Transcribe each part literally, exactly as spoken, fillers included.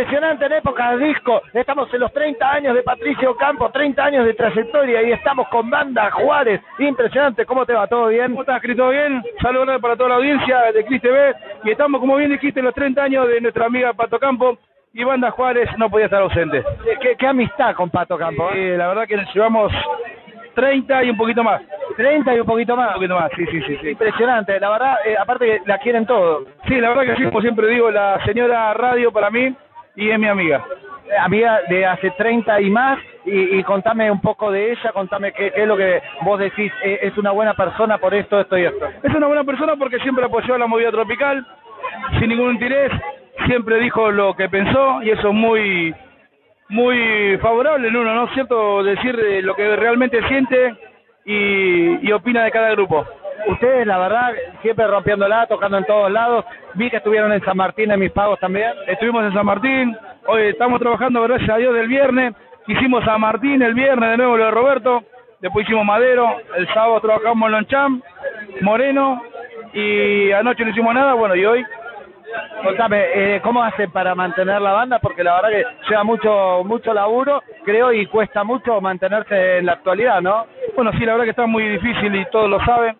Impresionante en época disco. Estamos en los treinta años de Patricio Campo, treinta años de trayectoria y estamos con Banda Juárez. Impresionante. ¿Cómo te va? ¿Todo bien? ¿Cómo estás, Cristo? Bien. Saludos para toda la audiencia de Cris T V. Y estamos, como bien dijiste, en los treinta años de nuestra amiga Pato Campo. Y Banda Juárez no podía estar ausente. ¿Qué, qué amistad con Pato Campo? Eh, la verdad que nos llevamos treinta y un poquito más. treinta y un poquito más. Un poquito más, sí, sí, sí. sí. Impresionante. La verdad, eh, aparte que la quieren todos. Sí, la verdad que sí, como siempre digo, la señora Radio para mí y es mi amiga. Eh, amiga de hace treinta y más. Y, y contame un poco de ella, contame qué, qué es lo que vos decís. Eh, es una buena persona por esto, esto y esto. Es una buena persona porque siempre apoyó a la movida tropical, sin ningún interés. Siempre dijo lo que pensó y eso es muy muy favorable en uno, ¿no es cierto? Decir lo que realmente siente y, y opina de cada grupo. Ustedes, la verdad, siempre rompiéndola, tocando en todos lados. Vi que estuvieron en San Martín en Mis Pagos también. Estuvimos en San Martín, hoy estamos trabajando, gracias a Dios, del viernes. Hicimos San Martín el viernes, de nuevo lo de Roberto, después hicimos Madero, el sábado trabajamos en Loncham, Moreno, y anoche no hicimos nada, bueno, y hoy... Contame, eh, ¿cómo hacen para mantener la banda? Porque la verdad que lleva mucho mucho laburo, creo, y cuesta mucho mantenerse en la actualidad, ¿no? Bueno, sí, la verdad que está muy difícil y todos lo saben.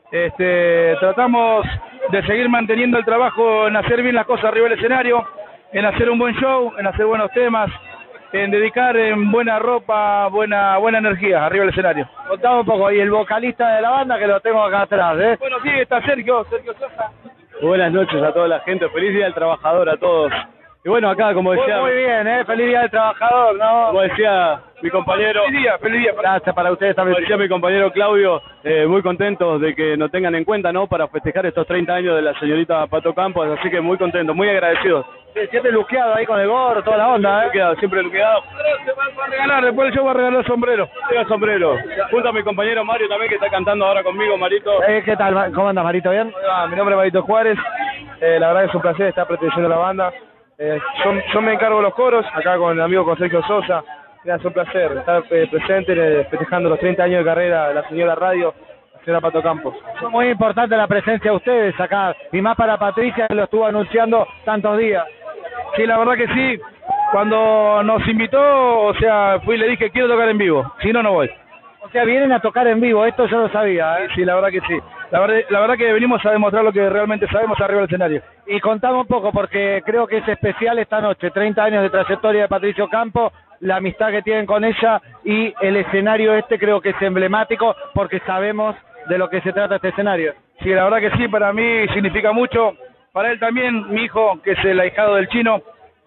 Este, tratamos de seguir manteniendo el trabajo en hacer bien las cosas arriba del escenario, en hacer un buen show, en hacer buenos temas, en dedicar en buena ropa, buena buena energía arriba del escenario. Contame un poco, y el vocalista de la banda que lo tengo acá atrás, ¿eh? Bueno, sí, está Sergio, Sergio Sosa. Buenas noches a toda la gente, feliz día del trabajador a todos. Y bueno, acá como decía... Muy, muy bien, ¿eh? Feliz día del trabajador, ¿no? Como decía mi compañero... Feliz día, feliz día. Gracias para ustedes también. Como decía mi compañero Claudio, eh, muy contentos de que nos tengan en cuenta, ¿no? Para festejar estos treinta años de la señorita Pato Campos, así que muy contentos, muy agradecidos. Sí, siempre luqueado ahí con el gorro, toda la onda, ¿eh? Luqueado, siempre luqueado. Se va a regalar, después el show va a regalar sombrero. Tenga sombrero. Junto a mi compañero Mario también, que está cantando ahora conmigo, Marito. Eh, ¿Qué tal? ¿Cómo andas, Marito? ¿Bien? Ah, mi nombre es Marito Juárez. Eh, la verdad es un placer estar perteneciendo a la banda. Eh, yo, yo me encargo de los coros, acá con el amigo con Sergio Sosa. Es un placer estar eh, presente eh, festejando los treinta años de carrera de la señora Radio, la señora Pato Campos. Es muy importante la presencia de ustedes acá, y más para Patricia, que lo estuvo anunciando tantos días. Sí, la verdad que sí. Cuando nos invitó, o sea, fui y le dije, quiero tocar en vivo, si no, no voy. O sea, vienen a tocar en vivo, esto yo lo sabía, ¿eh? Sí, sí, la verdad que sí. La verdad, la verdad que venimos a demostrar lo que realmente sabemos arriba del escenario. Y contame un poco, porque creo que es especial esta noche, treinta años de trayectoria de Patricio Campo, la amistad que tienen con ella y el escenario este creo que es emblemático porque sabemos de lo que se trata este escenario. Sí, la verdad que sí, para mí significa mucho, para él también, mi hijo, que es el ahijado del Chino,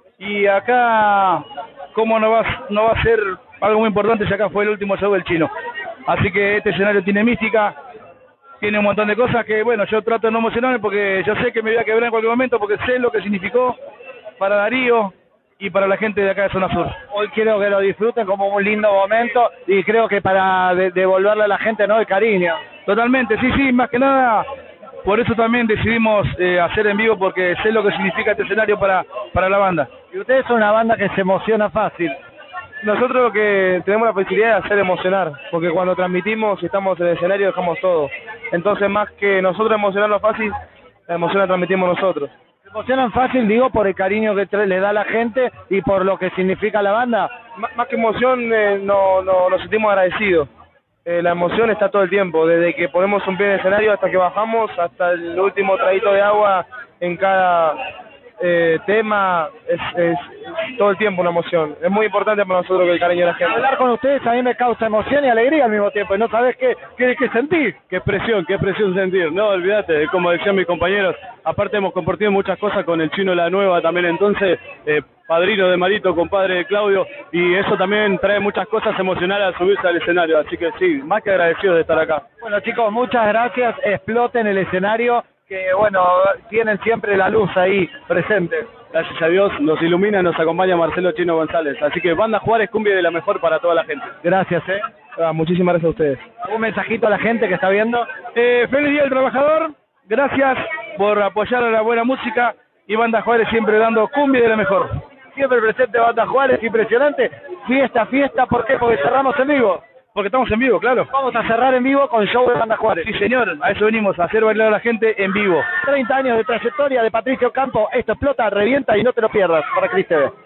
y acá, ¿cómo no va, no va a ser algo muy importante si acá fue el último show del Chino? Así que este escenario tiene mística, tiene un montón de cosas que, bueno, yo trato de no emocionarme porque yo sé que me voy a quebrar en cualquier momento porque sé lo que significó para Darío y para la gente de acá de Zona Sur. Hoy quiero que lo disfruten como un lindo momento y creo que para de devolverle a la gente, ¿no?, el cariño. Totalmente, sí, sí, más que nada, por eso también decidimos eh, hacer en vivo porque sé lo que significa este escenario para, para la banda. Y ustedes son una banda que se emociona fácil. Nosotros lo que tenemos la facilidad de hacer emocionar, porque cuando transmitimos y estamos en el escenario dejamos todo. Entonces, más que nosotros emocionarlo fácil, la emoción la transmitimos nosotros. ¿Se emocionan fácil, digo, por el cariño que le da la gente y por lo que significa la banda? M más que emoción, eh, no, no, nos sentimos agradecidos. Eh, la emoción está todo el tiempo, desde que ponemos un pie en el escenario hasta que bajamos, hasta el último traguito de agua en cada... Eh, tema, es, es, es todo el tiempo una emoción. Es muy importante para nosotros que el cariño de la gente. Hablar con ustedes a mí me causa emoción y alegría al mismo tiempo, y no sabes qué, qué, qué sentir. Qué expresión, qué expresión sentir. No, olvídate, como decían mis compañeros, aparte hemos compartido muchas cosas con el Chino La Nueva también, entonces, eh, padrino de Marito, compadre de Claudio, y eso también trae muchas cosas emocionales a subirse al escenario, así que sí, más que agradecidos de estar acá. Bueno, chicos, muchas gracias, exploten el escenario, que bueno, tienen siempre la luz ahí presente. Gracias a Dios, nos ilumina, nos acompaña Marcelo Chino González, así que Banda Juárez, cumbia de la mejor para toda la gente. Gracias, eh. Ah, muchísimas gracias a ustedes. Un mensajito a la gente que está viendo. Eh, feliz Día del Trabajador, gracias por apoyar a la buena música y Banda Juárez siempre dando cumbia de la mejor. Siempre presente Banda Juárez, impresionante. Fiesta, fiesta, ¿por qué? Porque cerramos en vivo. Porque estamos en vivo, claro. Vamos a cerrar en vivo con show de Banda Juárez. Sí, señor, a eso venimos, a hacer bailar a la gente en vivo. treinta años de trayectoria de Patricio Campo, esto explota, revienta y no te lo pierdas para Cris T V.